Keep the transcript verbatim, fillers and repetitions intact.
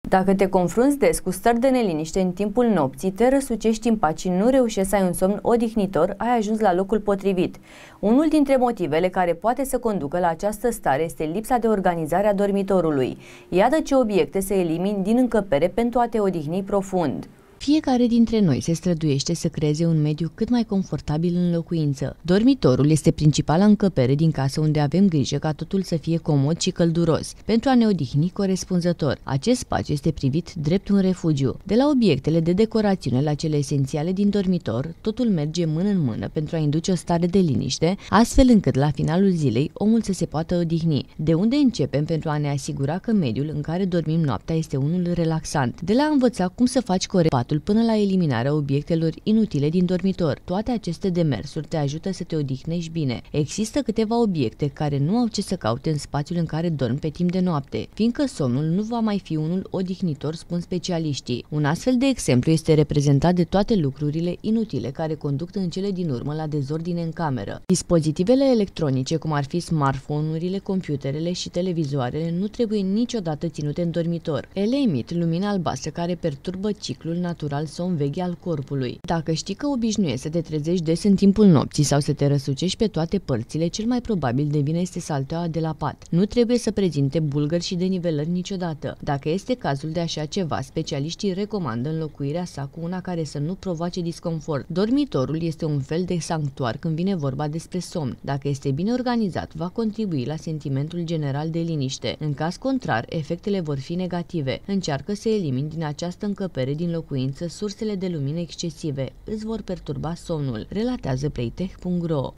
Dacă te confrunți des cu stări de neliniște în timpul nopții, te răsucești în pat și nu reușești să ai un somn odihnitor, ai ajuns la locul potrivit. Unul dintre motivele care poate să conducă la această stare este lipsa de organizare a dormitorului. Iată ce obiecte să elimini din încăpere pentru a te odihni profund. Fiecare dintre noi se străduiește să creeze un mediu cât mai confortabil în locuință. Dormitorul este principala încăpere din casă unde avem grijă ca totul să fie comod și călduros, pentru a ne odihni corespunzător. Acest spațiu este privit drept un refugiu. De la obiectele de decorațiune la cele esențiale din dormitor, totul merge mână în mână pentru a induce o stare de liniște, astfel încât la finalul zilei omul să se poată odihni. De unde începem pentru a ne asigura că mediul în care dormim noaptea este unul relaxant? De la a învăța cum să faci corect până la eliminarea obiectelor inutile din dormitor. Toate aceste demersuri te ajută să te odihnești bine. Există câteva obiecte care nu au ce să caute în spațiul în care dormi pe timp de noapte, fiindcă somnul nu va mai fi unul odihnitor, spun specialiștii. Un astfel de exemplu este reprezentat de toate lucrurile inutile care conduc în cele din urmă la dezordine în cameră. Dispozitivele electronice, cum ar fi smartphone-urile, computerele și televizoarele, nu trebuie niciodată ținute în dormitor. Ele emit lumină albastră care perturbă ciclul natural somn-veche al corpului. Dacă știi că obișnuiești să te trezești des în timpul nopții sau să te răsucești pe toate părțile, cel mai probabil de vină este salteaua de la pat. Nu trebuie să prezinte bulgări și denivelări niciodată. Dacă este cazul de așa ceva, specialiștii recomandă înlocuirea sa cu una care să nu provoace disconfort. Dormitorul este un fel de sanctuar când vine vorba despre somn. Dacă este bine organizat, va contribui la sentimentul general de liniște. În caz contrar, efectele vor fi negative. Încearcă să elimini din această încăpere din locuință sursele de lumină excesive, îți vor perturba somnul, relatează playtech punct ro.